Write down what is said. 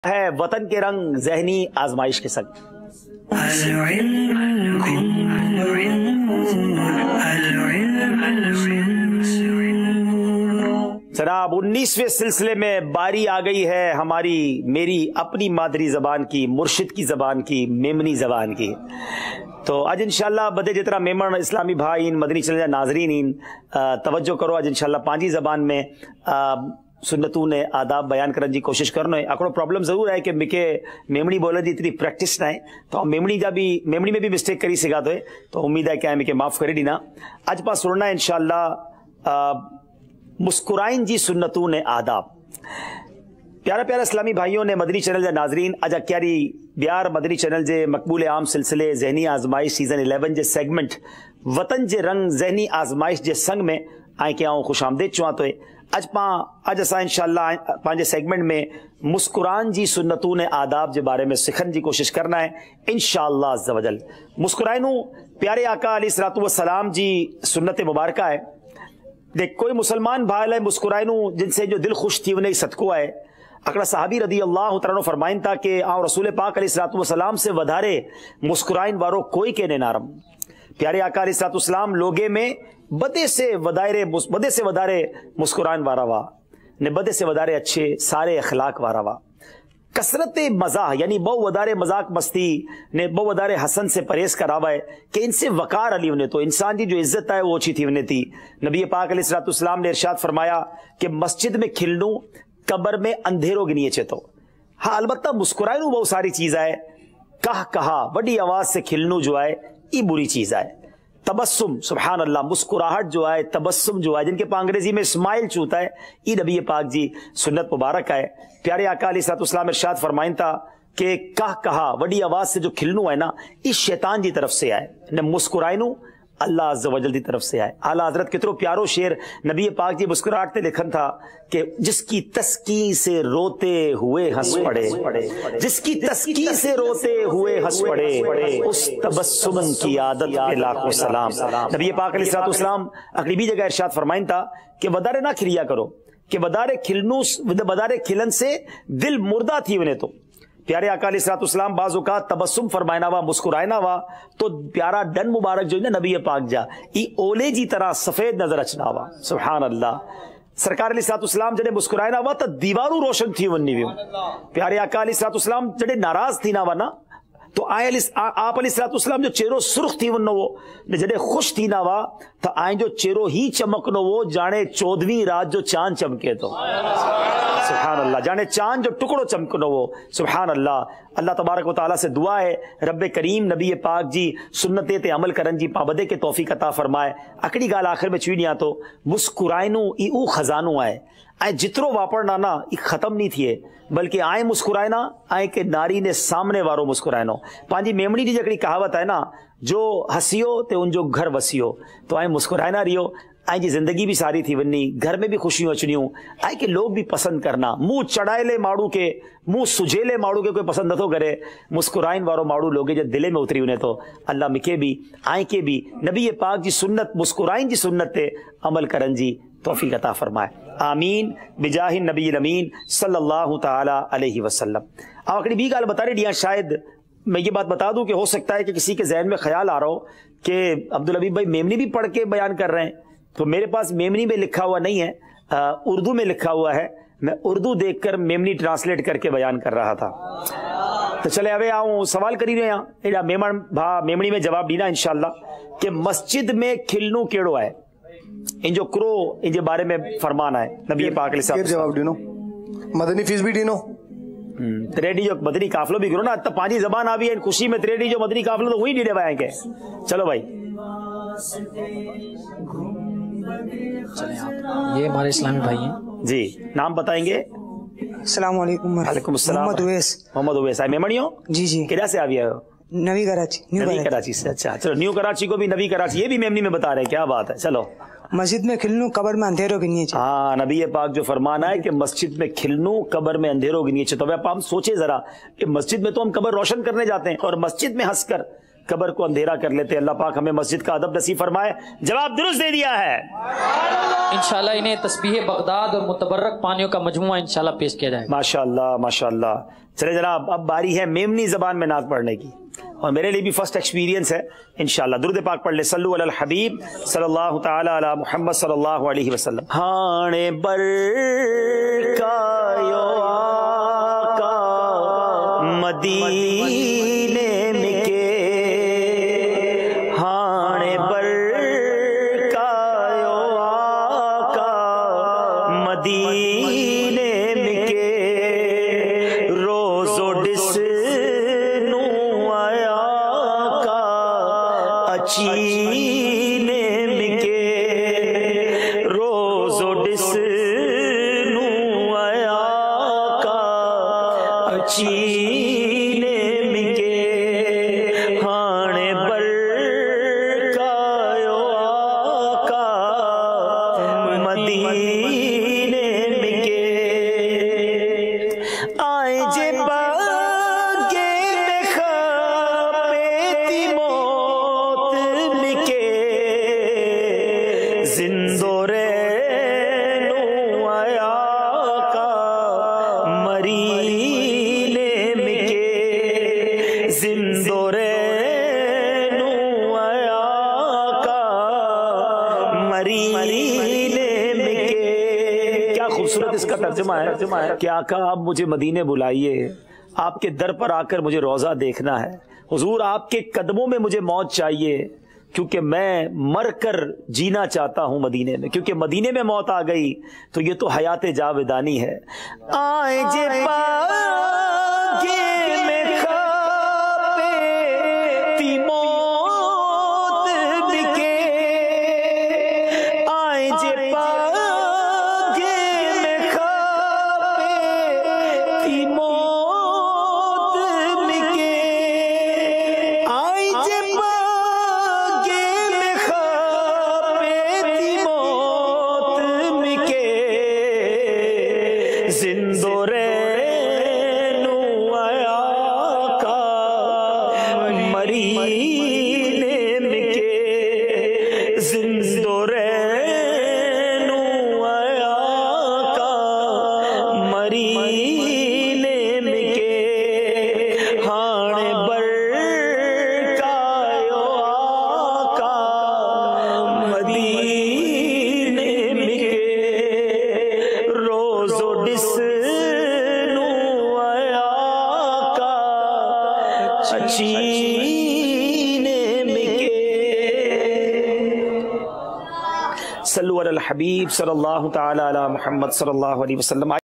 ہے وطن کے رنگ ذہنی آزمائش کے سنگ۔ جناب 19ویں سلسلے میں باری آ گئی ہے ہماری میری اپنی مادری زبان کی، مرشد کی زبان کی، میمنی زبان کی۔ تو آج انشاءاللہ بدے جتنا میمن اسلامی بھائی مدنی چینل ناظرین توجہ کرو، آج انشاءاللہ پانچی زبان میں سنتوں نے آداب بیان کرنے کی کوشش کرنا ہے۔ اکڑو پرابلم ضرور ہے کہ مکے میمنی بولنے دی اتنی پریکٹس نہ ہے، تو میمنی میں بھی مسٹیک کری سکا تو امید ہے کہ مکے معاف کری دینا۔ آج پاس سننا ہے انشاءاللہ مسکرائن جی سنتوں نے آداب۔ پیارا پیارا اسلامی بھائیوں نے مدنی چینل جے ناظرین اجا کیاری بیار مدنی چینل جے مقبول عام سلسلے ذہنی آزمائش سیزن 11 جے سیگمنٹ وطن جے رنگ ذہنی آزمائش جے سنگ میں آئیں کہ آؤں خوش آمدید چواں تو اج اسا انشاءاللہ پانچے سیگمنٹ میں مسکران جی سنتوں نے آداب جے بارے میں سکھن جی کوشش کرنا ہے انشاءاللہ عز و جل۔ مسکرائنوں پیارے آقا علیہ الصلوۃ والسلام جی سنت مبارکہ ہے۔ دیکھ کوئی مسلمان بھائی مسکرائنوں جن سے جو دل خوش تھی انہیں صدقہ ہے۔ اکڑا صحابی رضی اللہ تعالیٰ فرمائن تھا کہ آؤں رسول پاک علیہ الصلوۃ والسلام سے ودھارے مسکرائن وارو کوئی کے نارم۔ پیارے آقا علیہ الصلوۃ والسلام لوگے میں بدے سے ودارے مسکرائن وارا وا نے بدے سے ودارے اچھے سارے اخلاق وارا وا۔ کثرت مزاح یعنی بہو ودارے مذاق مستی نے بہو ودارے حسن سے پرہیز کراوا ہے کہ ان سے وقار علی انہیں تو انسان کی جو عزت ہے وہ اچھی تھی انہیں تھی۔ نبی پاک علیہ الصلوۃ والسلام نے ارشاد فرمایا کہ مسجد میں کھلنوں قبر میں اندھیروں گنیے چیتو۔ ہاں البتہ مسکرائنوں بہت ساری چیز ہے، کہا بڑی آواز سے کھلنوں جو ہے یہ بری چیز ہے۔ تبسم سبحان اللہ مسکراہٹ جو ہے تبسم جو ہے جن کے پاس انگریزی میں اسمائل چوتا ہے یہ نبی پاک جی سنت مبارک ہے۔ پیارے آقا علیہ الصلوۃ والسلام ارشاد فرمائن تھا کہ کہا بڑی آواز سے جو کھلنوں ہے نا اس شیطان جی طرف سے آئے نہ مسکرائنوں اللہ عز و جل دی طرف سے آئے۔ اعلیٰ حضرت کترو پیارو شعر نبی پاک جی مسکراہٹ تے لکھن تھا کہ جس کی تسکین سے روتے ہوئے ہنس پڑے، جس کی تسکین سے روتے ہوئے ہنس پڑے اس تبسم کی عادت پہ لاکھوں سلام۔ نبی پاک علیہ الصلوۃ والسلام اگلی بھی جگہ ارشاد فرمائن تھا کہ بدارے نہ کھلیا کرو کہ بدارے کھلن سے دل مردہ تھی انہیں تو۔ پیارے آقا علیہ الصلوۃ والسلام بعض اوقات تبسم فرمائنا وا مسکرائنا وا تو پیارا ڈن مبارک جو ہے نا نبی پاک جا ای اولے جی طرح سفید نظر اچنا وا سبحان اللہ۔ سرکار علیہ الصلوۃ والسلام جڑے مسکرائنا وا تو دیواروں روشن تھی ونی ویو۔ پیارے آقا علیہ الصلوۃ والسلام جڑے ناراض تھی نا وا نا تو آپ علیہ الصلوۃ والسلام جو چہرو سرخ تھی ونو وہ جڑے خوش تھی نا وا تو آئیں جو چہرو ہی چمکنو وہ جانے 14ویں رات جو چاند چمکے تو سبحان اللہ، جانے چاند جو ٹکڑو چمکنو وہ سبحان اللہ۔ اللہ تبارک و تعالیٰ سے دعا ہے رب کریم نبی پاک جی سنتے تے عمل کرن جی پابندے کے توفیق عطا فرمائے۔ اکڑی گال آخر میں چوینیا تو مسکرائنوں ای او خزانوں آئے آئے جترو واپرنا نا ای ختم نہیں تھیے بلکہ آئیں مسکرائنا آئیں کہ ناری نے سامنے وارو مسکرائنو۔ پانچی میمنی جی جکڑی کہاوت ہے نا جو ہسیو تے ان جو گھر وسیو تو آئیں مسکرائنا رہیو آئیں جی زندگی بھی ساری تھی ونی گھر میں بھی خوشیوں اچنیوں آئیں کہ لوگ بھی پسند کرنا۔ منہ چڑھائے لے ماڑو کے منہ سجھیلے ماڑو کے کوئی پسند نہ تو کرے مسکرائن وارو ماڑو لوگے جو دلے میں اتری انہیں تو اللہ مکے بھی آئیں کے بھی نبی پاک جی سنت مسکرائن جی سنت تے عمل کرن جی توفیق عطا فرمائے آمین بجاہ النبی الامین صلی اللہ تعالی علیہ وسلم۔ آخری بھی گال بتا رہے دیا شاید میں یہ بات بتا دوں کہ ہو سکتا ہے کہ کسی کے ذہن میں خیال آ رہا ہو کہ عبدالحبیب بھائی میمنی بھی پڑھ کے بیان کر رہے ہیں تو میرے پاس میمنی میں لکھا ہوا نہیں ہے، اردو میں لکھا ہوا ہے، میں اردو دیکھ کر میمنی ٹرانسلیٹ کر کے بیان کر رہا تھا۔ تو چلے اوے آؤں سوال کری رہے ہیں میمن بھا میمنی میں جواب دینا انشاءاللہ کہ مسجد میں کھلنوں کیڑو ہے ان جو کرو ان کے بارے میں فرمانا ہے نبی پاک علیہ السلام جواب دینو مدنی فیس بھی دینو تریڈی جو مدنی قافلو بھی کرو نا تو پانچی زبان آ بھی ہے خوشی میں تریڈی جو مدنی قافلو تو وہی ڈیڑے بائیں گے۔ چلو بھائی یہ ہمارے اسلامی بھائی ہیں جی، نام بتائیں گے؟ السلام علیکم۔ وعلیکم السلام۔ محمد اویس میمنیوں جی کدھر سے آ نوی کراچی سے۔ اچھا چلو نیو کراچی کو بھی نبی کراچی یہ بھی میمنی میں بتا رہے ہیں، کیا بات ہے۔ چلو مسجد میں کھلنوں قبر میں اندھیروں گنیے چاہیے۔ ہاں نبی پاک جو فرمانا ہے کہ مسجد میں کھلنوں قبر میں اندھیروں گنیے چاہیے۔ تو اب ہم سوچے ذرا کہ مسجد میں تو ہم قبر روشن کرنے جاتے ہیں اور مسجد میں ہنس کر قبر کو اندھیرا کر لیتے۔ اللہ پاک ہمیں مسجد کا ادب نصیب فرمائے۔ جواب درست دے دیا ہے۔ انشاءاللہ انہیں تسبیح بغداد اور متبرک پانیوں کا مجموعہ انشاءاللہ پیش کیا جائے گا. ماشاءاللہ ماشاءاللہ. چلے جناب اب باری ہے میمنی زبان میں نعت پڑھنے کی، اور میرے لیے بھی فرسٹ ایکسپیرینس ہے انشاءاللہ. درود پاک پڑھ لے. صلو علی الحبیب صلی اللہ تعالی علی محمد صلی اللہ علیہ وسلم. ہانے بر کا یو آقا مدینے میں کے، ہانے بر کا یو آقا مدینے میں کے، روز و ڈس چینے مکے، روز و ڈس نو آیا کا چینے مکے، ہانے بر کا یو آقا مدینے مکے، آئے جے باگے میں خاپیتی موت مکے، زندو رینو آیا کا مرینے مکے، زندو رینو آیا کا مرینے مکے. کیا خوبصورت اس کا ترجمہ ہے کہ آقا آپ مجھے مدینے بلائیے، آپ کے در پر آ کر مجھے روضہ دیکھنا ہے، حضور آپ کے قدموں میں مجھے موت چاہیے، کیونکہ میں مر کر جینا چاہتا ہوں مدینے میں، کیونکہ مدینے میں موت آ گئی تو یہ تو حیات جاودانی ہے. آئے جے باگے میں خاپیتی موت بکے، آئے جے باگے میں خاپیتی موت بکے، آئے جے باگے میں خاپیتی موت بکے، زندو رینو آیا کا مرینے مکے، زندو رینو آیا کا مرینے مکے، ہانے بر کا یو آقا مدینے مکے، روز و ڈس نو آیا کا چینے مکے. صلو علی الحبیب صلی اللہ تعالی علی محمد صلی اللہ علیہ وسلم.